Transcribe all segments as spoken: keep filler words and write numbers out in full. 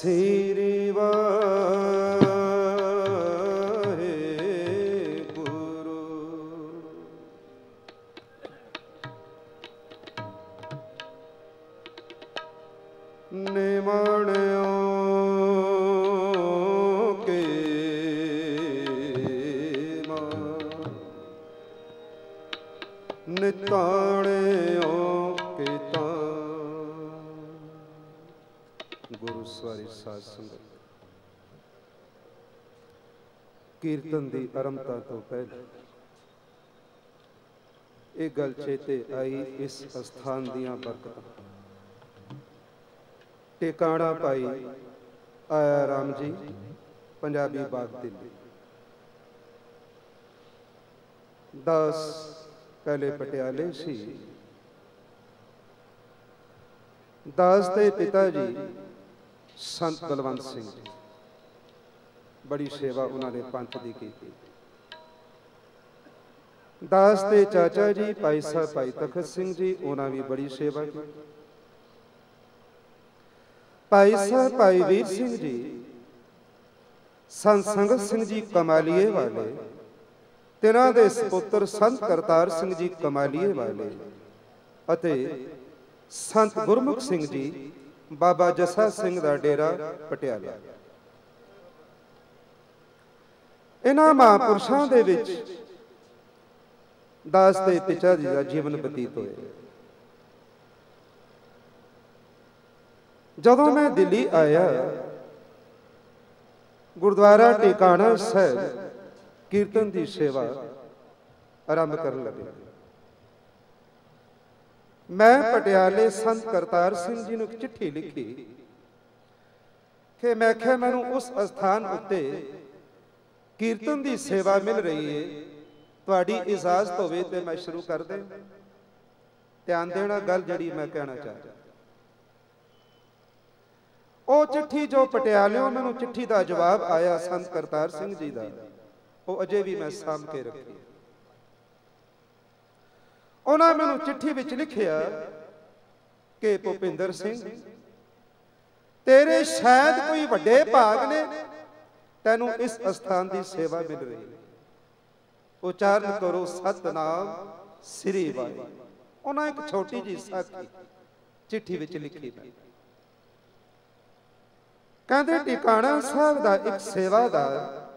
श्री वाहे गुरु। निमण्यो के निताण्यो के गुरु सवारी साध संगत। कीर्तन की आरंभता तो पहले एक गल चेते आई, इस अस्थान दियां बरकतां। टिकाणा पाई आया राम जी, पंजाबी बाग दिल्ली। दास पहले पटियाले सी। दास के पिता जी संत बलवंत सिंह जी, बड़ी सेवा उन्होंने पंथ की की। दास के चाचा जी भाई साहब भाई तखत सिंह जी, उन्होंने भी बड़ी सेवा की। भाई साहब भाई वीर सिंह जी, संत संगत सिंह जी कमालिए वाले, तिन्हां दे सुपुत्र संत करतार सिंह जी कमालिए वाले, अते संत गुरमुख सिंह जी बाबा जसा सिंह दा डेरा पटियाला। इन्हां महापुरुषां दे विच दास दे पिता जी दा जीवन बतीत होया। जदों मैं दिल्ली आया, गुरुद्वारा टिकाणा साहिब कीर्तन की सेवा आरंभ करन लगे। मैं पटियाले संत करतार सिंह जी नूं चिट्ठी लिखी कि मैं क्या मैनू उस स्थान उत्ते कीर्तन की सेवा मिल रही है, तुहाडी इजाजत होवे ते मैं शुरू कर दे। ध्यान देना गल जिहड़ी मैं कहना चाहता। वो चिट्ठी जो पटियालियों मैनू चिट्ठी का जवाब आया संत करतार सिंह जी का, वो अजे भी मैं साम के रखी। उन्होंने मैनू चिट्ठी विच लिखिया कि भुपिंदर सिंह, तेरे शायद कोई वड्डे भाग ने, तैनू इस स्थान की सेवा मिल रही है। उच्चारण करो सतनाम श्री वाहे। उन्होंने एक छोटी जी साखी चिट्ठी विच लिखी। कहते टिकाणा साहब का एक सेवादार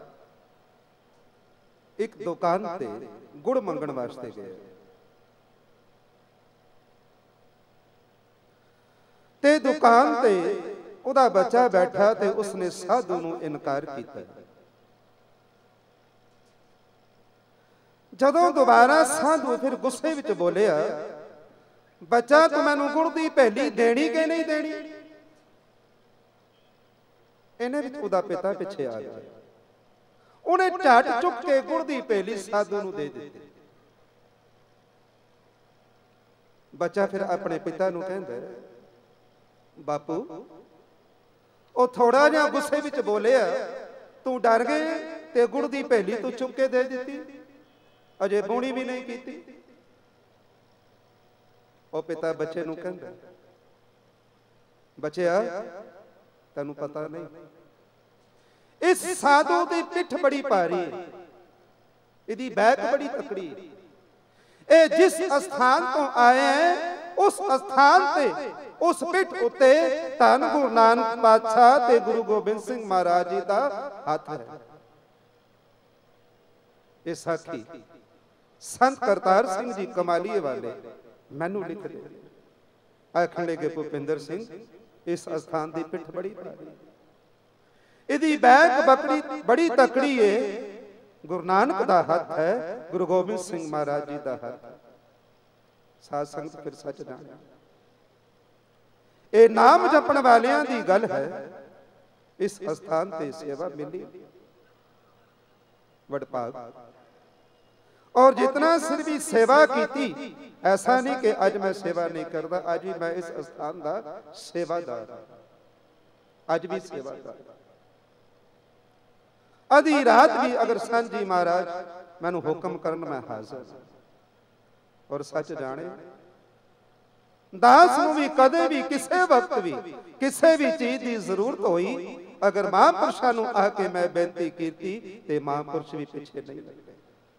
एक दुकान ते गुड़ मंगण वास्ते गए, ते दुकान ते उदा बच्चा बैठा ते उसने साधु नूं इनकार किया। जदों दोबारा साधु फिर गुस्से विच बोलिया, बच्चा तू मैनू गुड़ दी पहली देनी कि नहीं देनी? इन्हें विच उदा पिता पिछे आ गया। उन्हें झट चुक के गुड़ दी पहली साधु नूं दे दी। बच्चा फिर अपने पिता नूं कहंदा, बापू ओ थोड़ा जिहा गुस्से विच बोलिया, तू डर गए ते गुड़ दी पहली तू चुक के दे दी, अजे बोणी भी नहीं की। ओ पिता बच्चे नूं कहंदा, बच्चिया तैनू पता नहीं, इस साधु की पिठ बड़ी भारी, इहदी बैक बड़ी तकड़ी। ए जिस स्थान तो आए हैं उस स्थान ते उस पिठ उत्ते धन गुरु नानक पातशाह ते गुरु गोबिंद सिंह महाराज जी का हाथ है। ये साखी संत करतार सिंह जी कमालिए वाले मैनू लिख दे। आखण लगे भुपिंदर सिंह, इस स्थान की पिठ बड़ी भारी, इहदी बैक बकड़ी बड़ी तकड़ी है। गुरु नानक दा हाथ है, गुरु गोबिंद सिंह महाराज जी दा हाथ। साध संगत फिर सच जाना, ये नाम जपण वालियां दी गल है। इस स्थान ते सेवा मिली वडभाग। और जितना सिर भी सेवा की, ऐसा नहीं कि अज मैं सेवा नहीं करता, अज भी मैं इस स्थान का सेवादार, अज भी सेवादार। आधी रात भी अगर संत जी महाराज मैनू हुक्म करन, मैं हाजिर। और सच जाने दास नूं भी कदे भी किसी वक्त भी किसी भी चीज की जरूरत हुई, अगर महापुरुषां नूं आके मैं बेनती कीती ते महापुरुष भी पिछे नहीं लगे।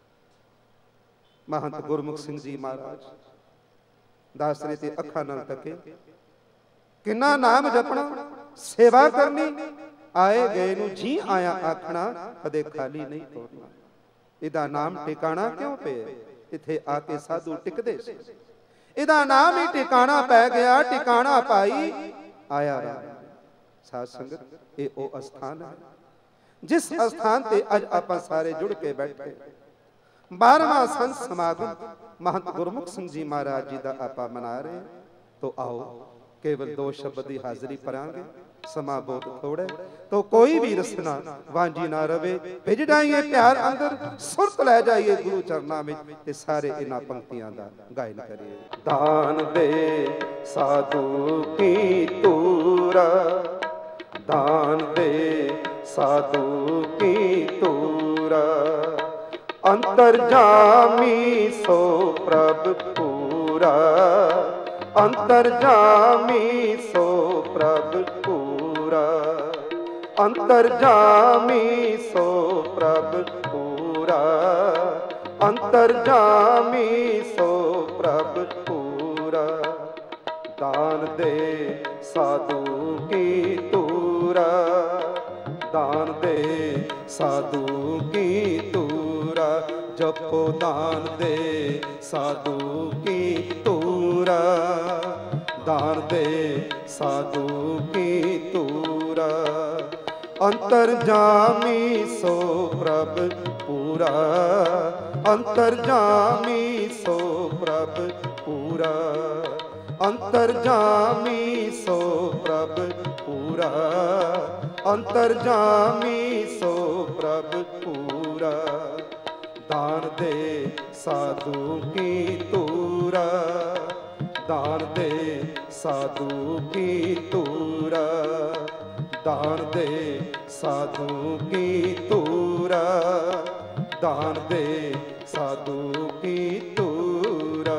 महंत गुरमुख सिंह जी महाराज दास ने ते अखां नाल तके, किन्ना नाम जपना, सेवा करनी, आए गए नूं जी आया आखना, कदे खाली नहीं तोड़ना। इहदा नाम टिकाणा क्यों पे? इत्थे आके साधु टिकदे सी। इहदा नाम ही टिकाणा पै गया, टिकाणा पाई आया राम। साध संगत, ये ओ अस्थान है जिस अस्थान ते अज आपां सारे जुड़ के बैठे। बारहवां संत समागम महंत गुरमुख सिंह जी महाराज जी दा आपां मना रहे। तो आओ केवल दो शब्द की हाजरी भरांगे, समा बहुत थोड़ा, तो कोई भी रसना वांझी ना रवे। भिज जाइए प्यार अंदर, सुरत लै जाइए गुरु चरना में, ते सारे इन्हां पंक्तियां दा गायन करिए। दान दे साधु की तूरा, दान दे साधु की तूरा, अंतर्जामी सो प्रभ पूरा, अंतर्जामी सो प्रभ पूरा, अंतर्जामी सो प्रभ पूरा, अंतर्जामी सो प्रभ पूरा। दान दे साधु की तूरा, दान दे साधु की तूरा, जपो दान दे साधु की तूरा, दान दे साधु की तूरा, अंतर्जामी सो प्रभ पूरा, अंतर्जामी सो प्रभ पूरा, अंतर्जामी सो प्रभ पूरा, अंतर्जामी सो प्रभ पूरा। दान दे साधु की तूरा, दान दे साधु की तूरा, दान दे साधु की तूरा, दान दे साधु की तूरा।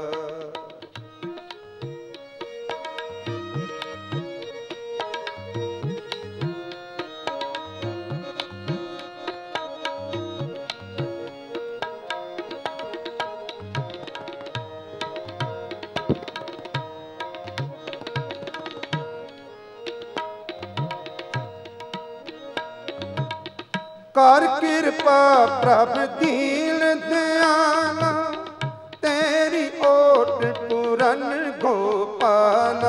कर कृपा प्रभ दीन दयाला, तेरी ओट पूरन गोपाला।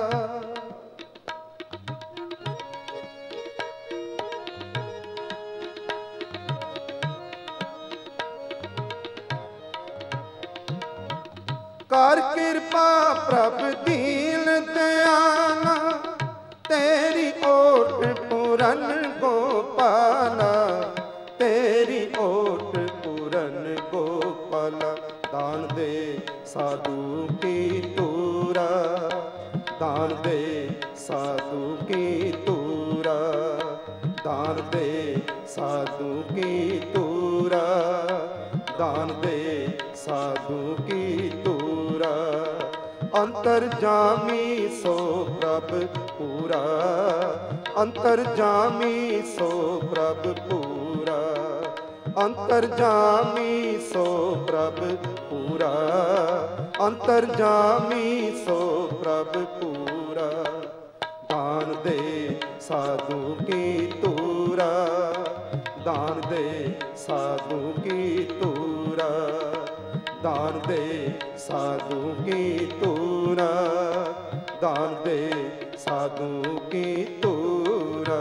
कर कृपा प्रभ दीन दयाला, तेरी ओट पूरन गोपाला, तेरी ओट पूरन गोपाला। दान दे साधु की तूरा, दान दे साधु की तूरा, दान दे साधु की तूरा, दान दे साधु की तूरा। अंतर्जामी सो प्रभ पूरा, अंतर्जामी सो प्रभ पूरा, अंतर्जामी सो प्रभ पूरा, अंतर्जामी सो प्रभ पूरा। दान दे साधु की तूरा, दान दे साधु की तूरा, दान दे साधु की तूरा, दान दे साधु की तूरा।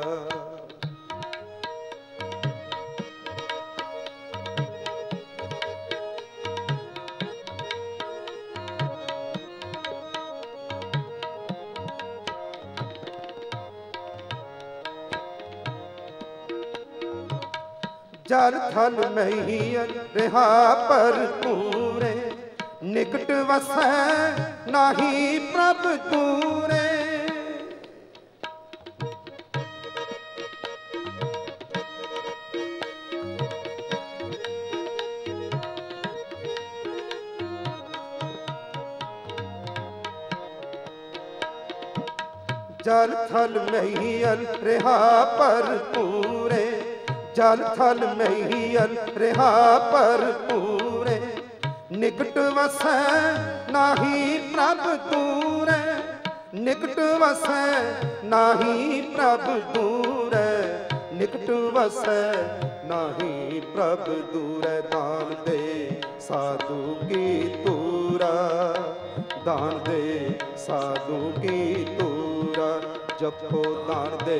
जल थल महीयर रहा पर पूरे, निकट वसै नाही प्रभ तूरे। जल थल मैयल रिहा पर पूरे, जल थल मैयल रिहा पर पूरे, निकट वसै नाही प्रभ दूरे, निकट वसै नाही प्रभ दूरे, निकट वसै नाही प्रभ दूरे। दान दे साधु की तूरा, दान दे साधु की तूरा, जपो दान दे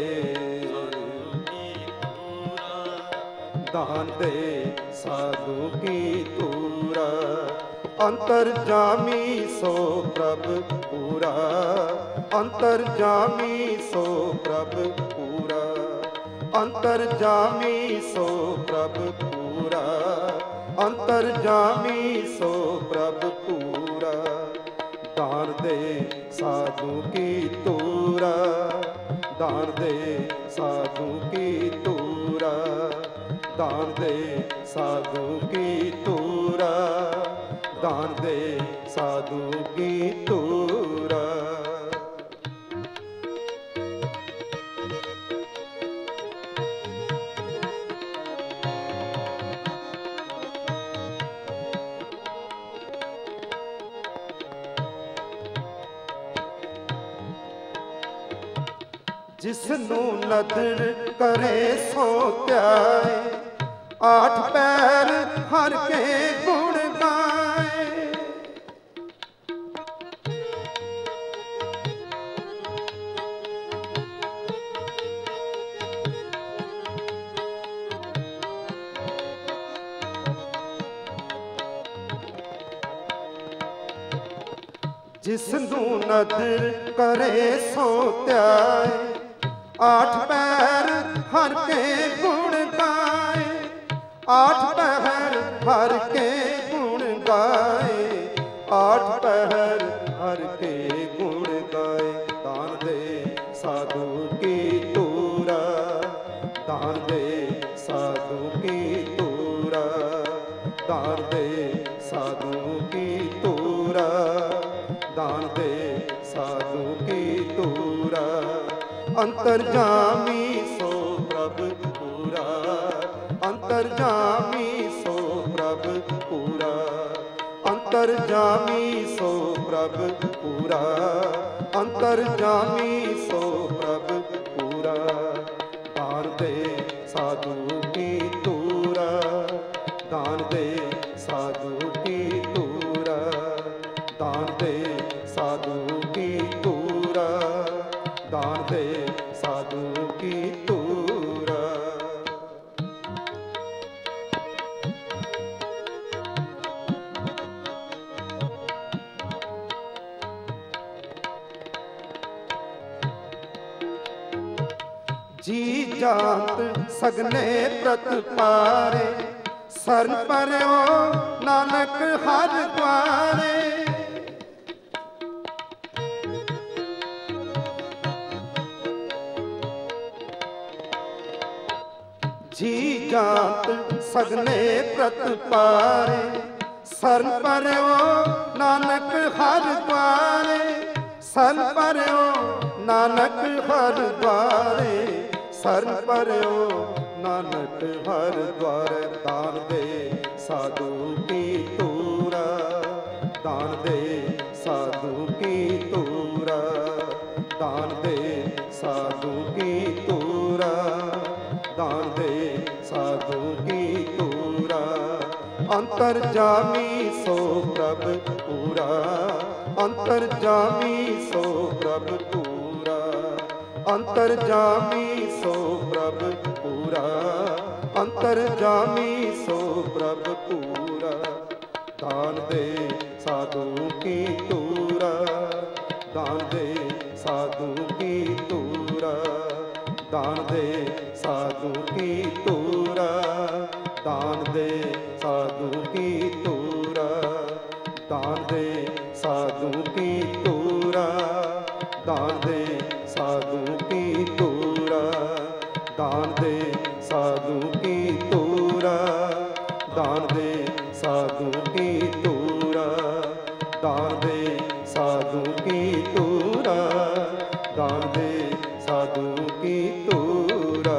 दान दे साधु की तूरा। अंतर जामी सो प्रभ पूरा, अंतर जामी सो प्रभ पूरा, अंतर जामी सो प्रभ पूरा, अंतर जामी सो प्रभ पूरा। दान दे साधु की तूरा, दान दे साधु की तूरा, दान दे साधु की तूरा, दान दे साधु की तूरा। जिसनू नदर करे सो त्याए, आठ पैर हर के गुण गाए। जिसनू नदर करे सो त्याए, आठ पैर हर के गुण गाए, आठ पहर हर के गुण गाए, आठ पहर हर के गुण गाए। दान दे साधु की तूरा, दान दे साधु की तूरा, दान दे साधु की तूरा, दान दे साधु की तूरा। अंतर्जामी सो प्रभ पूरा, अंतर्जामी सो प्रभ पूरा, अंतर्जामी सो प्रभ पूरा, अंतर्जामी सो प्रभ पूरा। दान दे साधु की तूरा, दान दे साधु की तूरा, दान दे साधु की तूरा, दान दे साधु की तूरा। जी जात सगने प्रत पारे, सरन परयो नानक हर द्वारे। जी जात सगने प्रत पारे, सरन परयो नानक हर द्वारे, सरन परयो नानक हर द्वारे, सरन परयो नानक हर द्वारे। दान दे साधु की तूरा, दान दे साधु की तूरा, दान दे साधु की तूरा, दान दे साधु की तूरा। अंतर्जामी सो प्रभ पूरा, अंतर्जामी सो प्रभ पूरा, अंतर्जामी सो प्रभ पूरा, अंतर्जामी सो प्रभ पूरा। दान दे साधु की तूरा, दान दे साधु की तूरा, दान दे साधु की तूरा, दान दे साधु की तूरा, दान दे साधु की तूरा, दान दे साधु की तूरा, दान दे साधु की तूरा, दान दे साधु की तूरा, दान दे साधु की तूरा, दान दे की तूरा।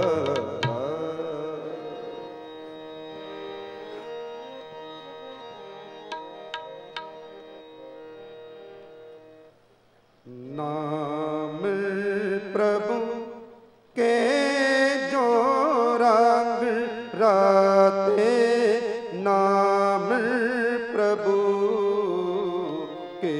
नाम प्रभु के जो रंग राते, नाम प्रभु के,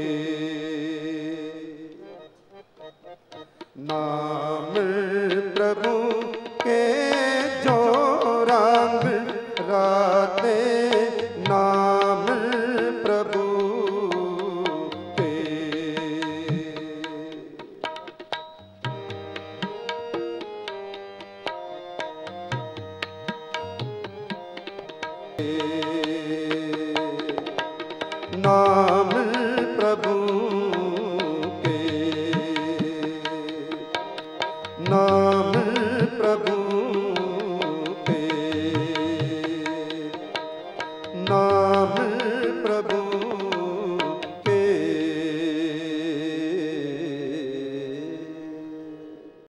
नाम प्रभु के जो रंग राते, नाम प्रभु के। नाम प्रभु के, नाम प्रभु के, नाम